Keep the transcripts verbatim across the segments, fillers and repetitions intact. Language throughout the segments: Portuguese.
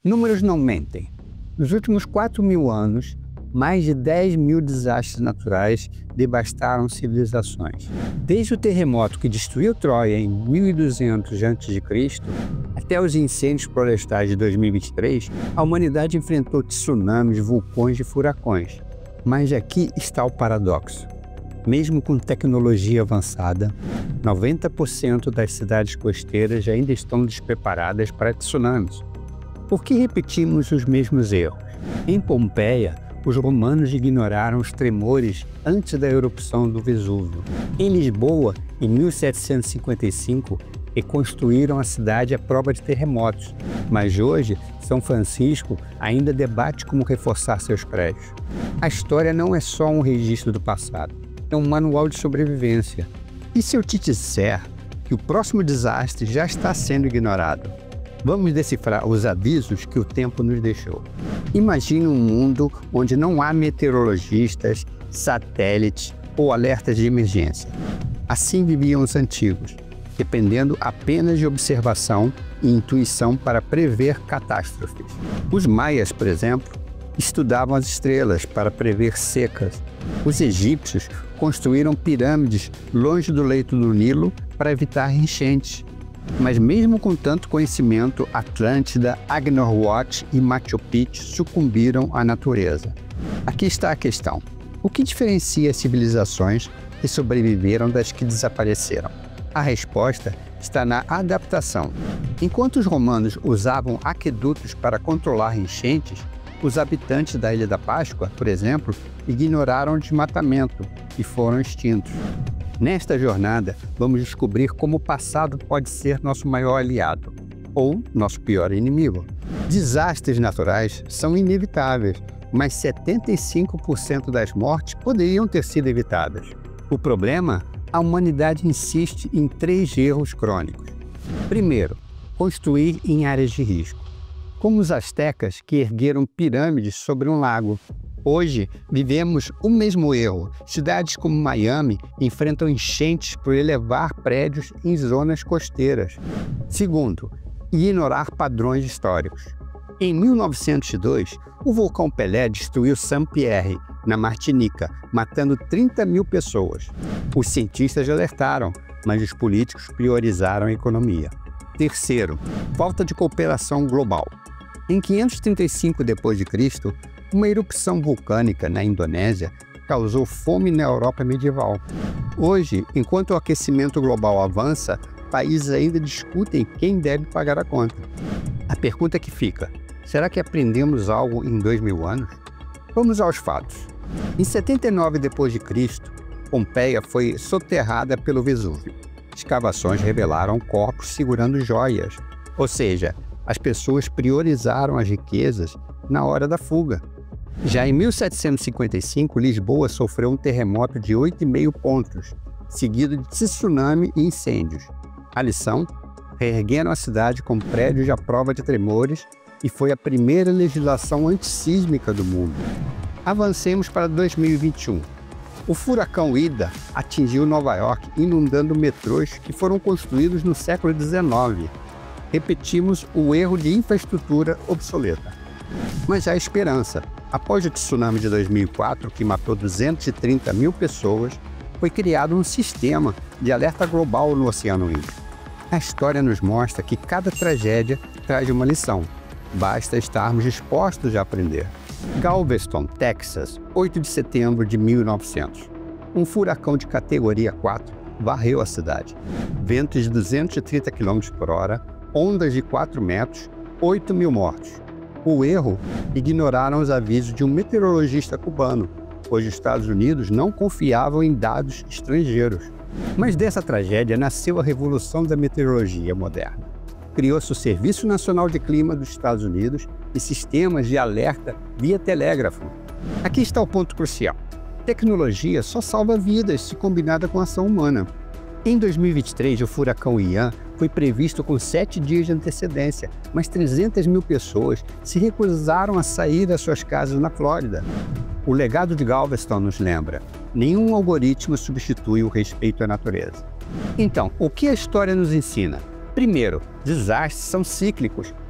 Números não mentem. Nos últimos quatro mil anos, mais de dez mil desastres naturais devastaram civilizações. Desde o terremoto que destruiu Troia em mil e duzentos antes de Cristo até os incêndios florestais de dois mil e vinte e três, a humanidade enfrentou tsunamis, vulcões e furacões. Mas aqui está o paradoxo. Mesmo com tecnologia avançada, noventa por cento das cidades costeiras ainda estão despreparadas para tsunamis. Por que repetimos os mesmos erros? Em Pompeia, os romanos ignoraram os tremores antes da erupção do Vesúvio. Em Lisboa, em mil setecentos e cinquenta e cinco, reconstruíram a cidade à prova de terremotos, mas hoje São Francisco ainda debate como reforçar seus prédios. A história não é só um registro do passado, é um manual de sobrevivência. E se eu te disser que o próximo desastre já está sendo ignorado? Vamos decifrar os avisos que o tempo nos deixou. Imagine um mundo onde não há meteorologistas, satélites ou alertas de emergência. Assim viviam os antigos, dependendo apenas de observação e intuição para prever catástrofes. Os maias, por exemplo, estudavam as estrelas para prever secas. Os egípcios construíram pirâmides longe do leito do Nilo para evitar enchentes. Mas mesmo com tanto conhecimento, Atlântida, Angkor Wat e Machu Picchu sucumbiram à natureza. Aqui está a questão. O que diferencia as civilizações que sobreviveram das que desapareceram? A resposta está na adaptação. Enquanto os romanos usavam aquedutos para controlar enchentes, os habitantes da Ilha da Páscoa, por exemplo, ignoraram o desmatamento e foram extintos. Nesta jornada, vamos descobrir como o passado pode ser nosso maior aliado, ou nosso pior inimigo. Desastres naturais são inevitáveis, mas setenta e cinco por cento das mortes poderiam ter sido evitadas. O problema? A humanidade insiste em três erros crônicos. Primeiro, construir em áreas de risco. Como os astecas que ergueram pirâmides sobre um lago. Hoje, vivemos o mesmo erro. Cidades como Miami enfrentam enchentes por elevar prédios em zonas costeiras. Segundo, ignorar padrões históricos. Em mil novecentos e dois, o vulcão Pelé destruiu Saint-Pierre, na Martinica, matando trinta mil pessoas. Os cientistas alertaram, mas os políticos priorizaram a economia. Terceiro, falta de cooperação global. Em quinhentos e trinta e cinco depois de Cristo, uma erupção vulcânica na Indonésia causou fome na Europa medieval. Hoje, enquanto o aquecimento global avança, países ainda discutem quem deve pagar a conta. A pergunta que fica: será que aprendemos algo em dois mil anos? Vamos aos fatos. Em setenta e nove depois de Cristo, Pompeia foi soterrada pelo Vesúvio. Escavações revelaram corpos segurando joias, ou seja, as pessoas priorizaram as riquezas na hora da fuga. Já em mil setecentos e cinquenta e cinco, Lisboa sofreu um terremoto de oito vírgula cinco pontos, seguido de tsunami e incêndios. A lição? Reergueram a cidade com prédios à prova de tremores e foi a primeira legislação antissísmica do mundo. Avancemos para dois mil e vinte e um. O furacão Ida atingiu Nova York, inundando metrôs que foram construídos no século dezenove. Repetimos o erro de infraestrutura obsoleta. Mas há esperança. Após o tsunami de dois mil e quatro, que matou duzentas e trinta mil pessoas, foi criado um sistema de alerta global no Oceano Índico. A história nos mostra que cada tragédia traz uma lição. Basta estarmos dispostos a aprender. Galveston, Texas, oito de setembro de mil e novecentos. Um furacão de categoria quatro varreu a cidade. Ventos de duzentos e trinta quilômetros por hora, ondas de quatro metros, oito mil mortos. O erro? Ignoraram os avisos de um meteorologista cubano, pois os Estados Unidos não confiavam em dados estrangeiros. Mas dessa tragédia nasceu a revolução da meteorologia moderna. Criou-se o Serviço Nacional de Clima dos Estados Unidos e sistemas de alerta via telégrafo. Aqui está o ponto crucial. Tecnologia só salva vidas se combinada com a ação humana. Em dois mil e vinte e três, o furacão Ian foi previsto com sete dias de antecedência, mas trezentas mil pessoas se recusaram a sair das suas casas na Flórida. O legado de Galveston nos lembra: nenhum algoritmo substitui o respeito à natureza. Então, o que a história nos ensina? Primeiro, desastres são cíclicos.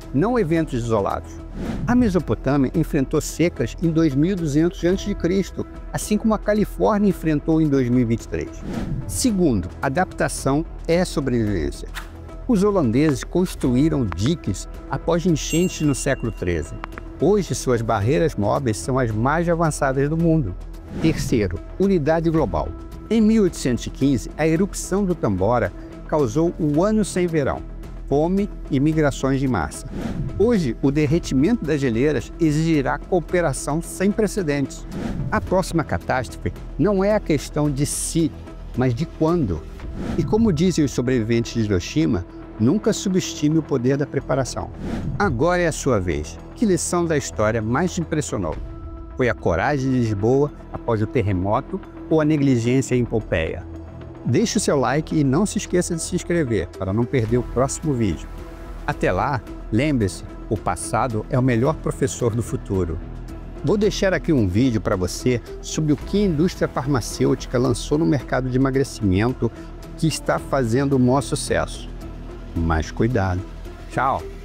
não eventos isolados. A Mesopotâmia enfrentou secas em dois mil e duzentos antes de Cristo, assim como a Califórnia enfrentou em dois mil e vinte e três. Segundo, adaptação é sobrevivência. Os holandeses construíram diques após enchentes no século treze. Hoje, suas barreiras móveis são as mais avançadas do mundo. Terceiro, unidade global. Em mil oitocentos e quinze, a erupção do Tambora causou um ano sem verão, fome e migrações de massa. Hoje, o derretimento das geleiras exigirá cooperação sem precedentes. A próxima catástrofe não é a questão de se, mas de quando. E como dizem os sobreviventes de Hiroshima, nunca subestime o poder da preparação. Agora é a sua vez. Que lição da história mais te impressionou? Foi a coragem de Lisboa após o terremoto ou a negligência em Pompeia? Deixe o seu like e não se esqueça de se inscrever para não perder o próximo vídeo. Até lá, lembre-se, o passado é o melhor professor do futuro. Vou deixar aqui um vídeo para você sobre o que a indústria farmacêutica lançou no mercado de emagrecimento que está fazendo o maior sucesso. Mas cuidado. Tchau!